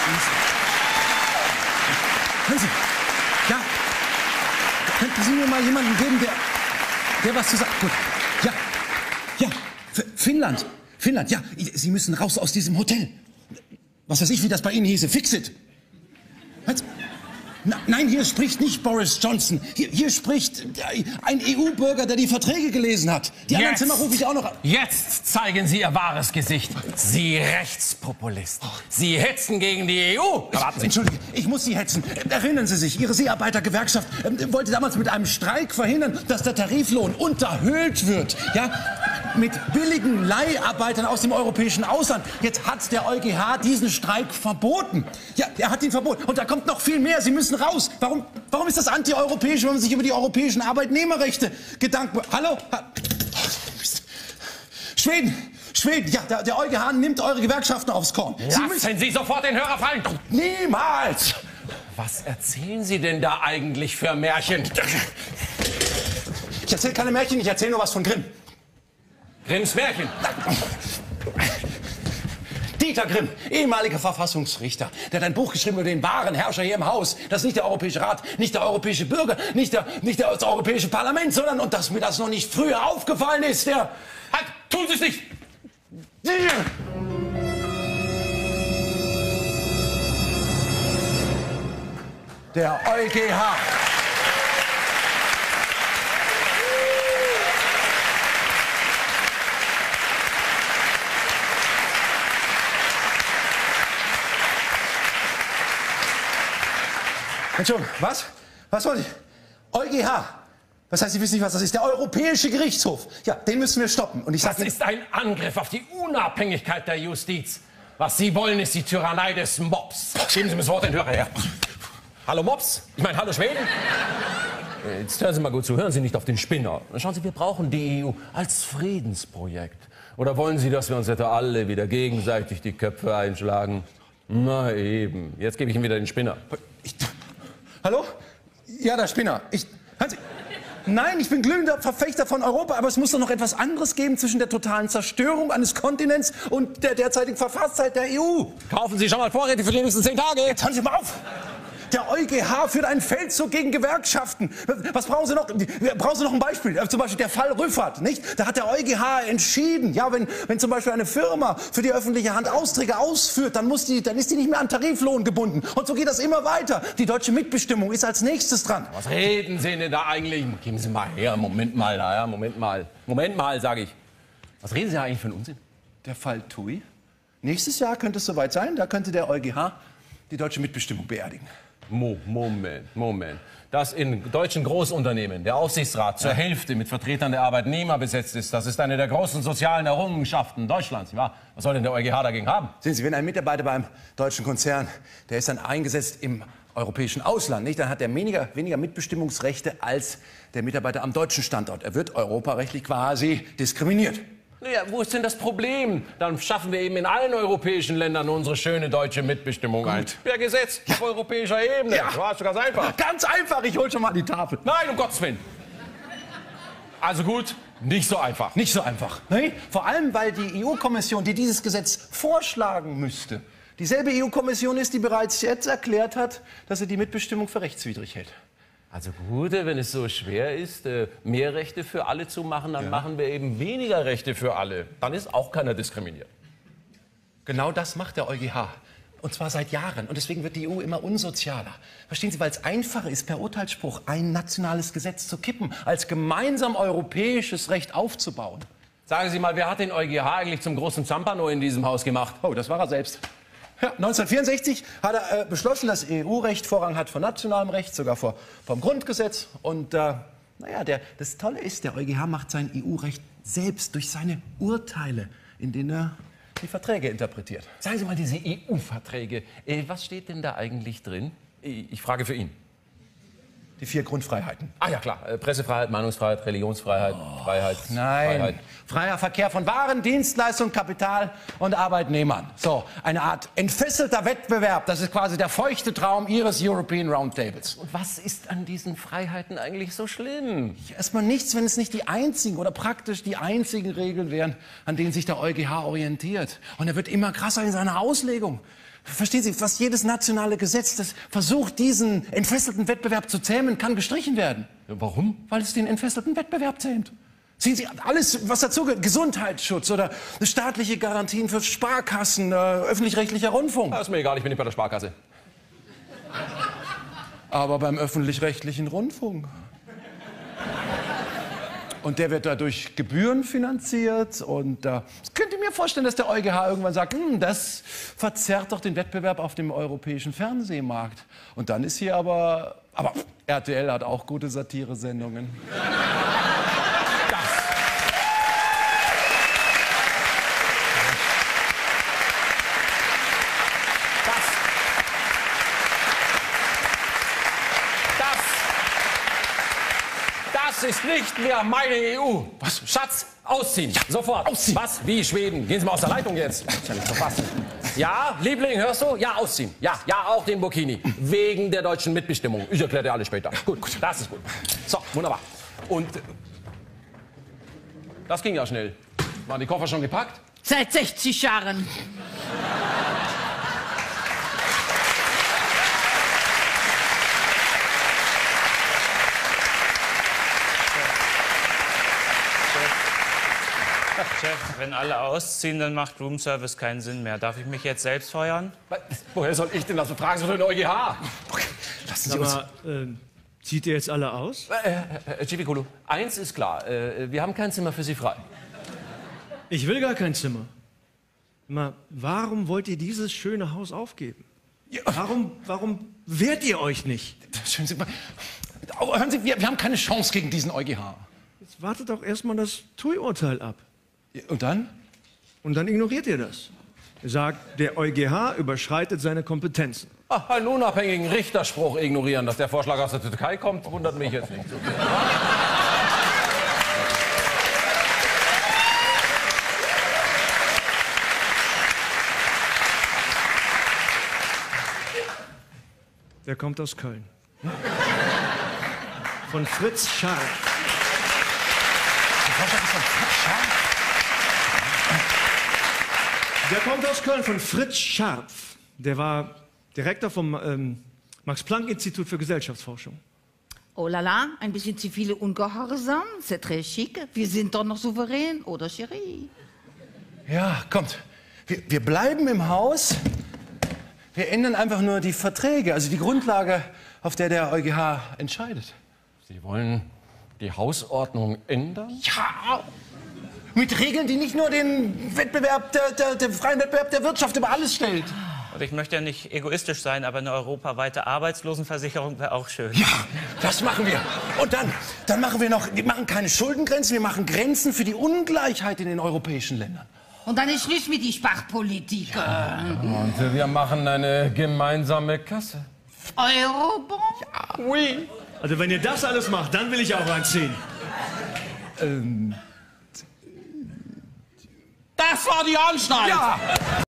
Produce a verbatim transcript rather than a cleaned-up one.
Hören Sie, ja, könnten Sie mir mal jemanden geben, der, der was zu sagen... Gut, ja, ja, F Finnland, Finnland, ja, Sie müssen raus aus diesem Hotel. Was weiß ich, wie das bei Ihnen hieße, Fix-It. Was? Na, nein, hier spricht nicht Boris Johnson. Hier, hier spricht ein E U-Bürger, der die Verträge gelesen hat. Die anderen Zimmer rufe ich auch noch an. Jetzt zeigen Sie Ihr wahres Gesicht. Sie Rechtspopulist. Sie hetzen gegen die E U. Ich, Entschuldige, ich muss Sie hetzen. Erinnern Sie sich, Ihre Seearbeitergewerkschaft äh, wollte damals mit einem Streik verhindern, dass der Tariflohn unterhöhlt wird. Ja? Mit billigen Leiharbeitern aus dem europäischen Ausland. Jetzt hat der EuGH diesen Streik verboten. Ja, er hat ihn verboten. Und da kommt noch viel mehr. Sie müssen raus. Warum, warum ist das antieuropäisch, wenn man sich über die europäischen Arbeitnehmerrechte Gedanken... Hallo? Ha Schweden! Schweden! Ja, der, der EuGH nimmt eure Gewerkschaften aufs Korn. Sie Lassen Sie sofort den Hörer fallen! Niemals! Was erzählen Sie denn da eigentlich für Märchen? Ich erzähle keine Märchen, ich erzähle nur was von Grimm. Grimms Märchen. Dieter Grimm, ehemaliger Verfassungsrichter, der hat ein Buch geschrieben über den wahren Herrscher hier im Haus. Das ist nicht der Europäische Rat, nicht der europäische Bürger, nicht, der, nicht das Europäische Parlament, sondern, und dass mir das noch nicht früher aufgefallen ist, der... Halt, tun Sie es nicht! Der EuGH. Entschuldigung, was? Was wollte ich? EuGH. Was heißt, Sie wissen nicht, was das ist? Der Europäische Gerichtshof. Ja, den müssen wir stoppen. Und ich sag, das ist ein Angriff auf die Unabhängigkeit der Justiz. Was Sie wollen, ist die Tyrannei des Mobs. Geben Sie mir das Wort den Hörer her. Hallo Mobs? Ich meine, hallo Schweden? Jetzt hören Sie mal gut zu. Hören Sie nicht auf den Spinner. Schauen Sie, wir brauchen die E U als Friedensprojekt. Oder wollen Sie, dass wir uns etwa alle wieder gegenseitig die Köpfe einschlagen? Na eben. Jetzt gebe ich Ihnen wieder den Spinner. Ich, hallo? Ja, der Spinner. Ich, hören Sie, nein, ich bin glühender Verfechter von Europa, aber es muss doch noch etwas anderes geben zwischen der totalen Zerstörung eines Kontinents und der derzeitigen Verfasstheit der E U. Kaufen Sie schon mal Vorräte für die nächsten zehn Tage. Jetzt hören Sie mal auf! Der EuGH führt einen Feldzug gegen Gewerkschaften. Was brauchen Sie noch? Brauchen Sie noch ein Beispiel? Zum Beispiel der Fall Rüffert, nicht? Da hat der EuGH entschieden, ja, wenn, wenn zum Beispiel eine Firma für die öffentliche Hand Aufträge ausführt, dann, muss die, dann ist die nicht mehr an Tariflohn gebunden. Und so geht das immer weiter. Die deutsche Mitbestimmung ist als nächstes dran. Was reden Sie denn da eigentlich? Geben Sie mal her, Moment mal, ja, Moment mal. Moment mal, sage ich. Was reden Sie da eigentlich für einen Unsinn? Der Fall Tui? Nächstes Jahr könnte es soweit sein, da könnte der EuGH die deutsche Mitbestimmung beerdigen. Mo Moment, Moment. Dass in deutschen Großunternehmen der Aufsichtsrat zur Hälfte mit Vertretern der Arbeitnehmer besetzt ist, das ist eine der großen sozialen Errungenschaften Deutschlands. Ja? Was soll denn der EuGH dagegen haben? Sehen Sie, wenn ein Mitarbeiter beim deutschen Konzern, der ist dann eingesetzt im europäischen Ausland, nicht? Dann hat er weniger, weniger Mitbestimmungsrechte als der Mitarbeiter am deutschen Standort. Er wird europarechtlich quasi diskriminiert. Naja, wo ist denn das Problem? Dann schaffen wir eben in allen europäischen Ländern unsere schöne deutsche Mitbestimmung ein. Per Gesetz, ja. Auf europäischer Ebene. Ja. Das ist ganz einfach. Ganz einfach, ich hol schon mal die Tafel. Nein, um Gottes Willen. Also gut, nicht so einfach. Nicht so einfach. Nee, vor allem, weil die E U-Kommission, die dieses Gesetz vorschlagen müsste, dieselbe E U-Kommission ist, die bereits jetzt erklärt hat, dass sie die Mitbestimmung für rechtswidrig hält. Also gut, wenn es so schwer ist, mehr Rechte für alle zu machen, dann ja. machen wir eben weniger Rechte für alle. Dann ist auch keiner diskriminiert. Genau das macht der EuGH. Und zwar seit Jahren. Und deswegen wird die E U immer unsozialer. Verstehen Sie, weil es einfacher ist, per Urteilsspruch ein nationales Gesetz zu kippen, als gemeinsam europäisches Recht aufzubauen. Sagen Sie mal, wer hat den EuGH eigentlich zum großen Zampano in diesem Haus gemacht? Oh, das war er selbst. Ja, neunzehnhundertvierundsechzig hat er äh, beschlossen, dass E U-Recht Vorrang hat vor nationalem Recht, sogar vor, vom Grundgesetz. Und äh, naja, der, das Tolle ist, der EuGH macht sein E U-Recht selbst durch seine Urteile, in denen er die Verträge interpretiert. Sagen Sie mal, diese E U-Verträge, äh, was steht denn da eigentlich drin? Ich, ich frage für ihn. Die vier Grundfreiheiten. Ah ja, klar. Pressefreiheit, Meinungsfreiheit, Religionsfreiheit, oh, Freiheit. Nein. Freiheit. Freier Verkehr von Waren, Dienstleistungen, Kapital und Arbeitnehmern. So, eine Art entfesselter Wettbewerb. Das ist quasi der feuchte Traum Ihres European Roundtables. Und was ist an diesen Freiheiten eigentlich so schlimm? Erstmal nichts, wenn es nicht die einzigen oder praktisch die einzigen Regeln wären, an denen sich der EuGH orientiert. Und er wird immer krasser in seiner Auslegung. Verstehen Sie, fast jedes nationale Gesetz, das versucht, diesen entfesselten Wettbewerb zu zähmen, kann gestrichen werden. Ja, warum? Weil es den entfesselten Wettbewerb zähmt. Sehen Sie, alles, was dazugehört, Gesundheitsschutz oder staatliche Garantien für Sparkassen, äh, öffentlich-rechtlicher Rundfunk. Ja, ist mir egal, ich bin nicht bei der Sparkasse. Aber beim öffentlich-rechtlichen Rundfunk. Und der wird dadurch Gebühren finanziert. Und äh, ich könnte mir vorstellen, dass der EuGH irgendwann sagt, hm, das verzerrt doch den Wettbewerb auf dem europäischen Fernsehmarkt. Und dann ist hier aber... Aber R T L hat auch gute Satire-Sendungen. Das ist nicht mehr meine E U. Was? Schatz, ausziehen. Ja. Sofort. Ausziehen. Was? Wie Schweden? Gehen Sie mal aus der Leitung jetzt. Das ist ja nicht zu fassen. Ja, Liebling, hörst du? Ja, ausziehen. Ja, ja, auch den Burkini. Wegen der deutschen Mitbestimmung. Ich erkläre dir alles später. Gut, gut, das ist gut. So, wunderbar. Und äh, das ging ja schnell. Waren die Koffer schon gepackt? Seit sechzig Jahren. Chef, wenn alle ausziehen, dann macht Roomservice keinen Sinn mehr. Darf ich mich jetzt selbst feuern? Woher soll ich denn das? Fragen Sie doch den EuGH. Okay, lassen Sie uns... Aber, äh, zieht ihr jetzt alle aus? Äh, äh, Civikolo, eins ist klar. Äh, wir haben kein Zimmer für Sie frei. Ich will gar kein Zimmer. Mal, warum wollt ihr dieses schöne Haus aufgeben? Ja. Warum, warum wehrt ihr euch nicht? Schön, Sie, oh, hören Sie, wir, wir haben keine Chance gegen diesen EuGH. Jetzt wartet doch erstmal das T U I-Urteil ab. Und dann? Und dann ignoriert ihr das. Ihr sagt, der EuGH überschreitet seine Kompetenzen. Ach, einen unabhängigen Richterspruch ignorieren. Dass der Vorschlag aus der Türkei kommt, wundert mich jetzt nicht. Der kommt aus Köln. Von Fritz Scharf. Der Vorschlag ist von Fritz Scharf? Der kommt aus Köln, von Fritz Scharf. Der war Direktor vom ähm, Max-Planck-Institut für Gesellschaftsforschung. Oh la la, ein bisschen zivile Ungehorsam, c'est très chic. Wir sind doch noch souverän, oder Chérie? Ja, kommt. Wir, wir bleiben im Haus. Wir ändern einfach nur die Verträge, also die Grundlage, auf der der EuGH entscheidet. Sie wollen die Hausordnung ändern? Ja, mit Regeln, die nicht nur den Wettbewerb, der, der, den freien Wettbewerb der Wirtschaft über alles stellt. Und ich möchte ja nicht egoistisch sein, aber eine europaweite Arbeitslosenversicherung wäre auch schön. Ja, das machen wir. Und dann, dann machen wir noch, wir machen keine Schuldengrenzen, wir machen Grenzen für die Ungleichheit in den europäischen Ländern. Und dann ist Schluss mit die Sparpolitik. Ja. Und wir machen eine gemeinsame Kasse. Eurobond? Ja. Oui. Also wenn ihr das alles macht, dann will ich auch einziehen. Ähm. Das war die Anstalt! Ja.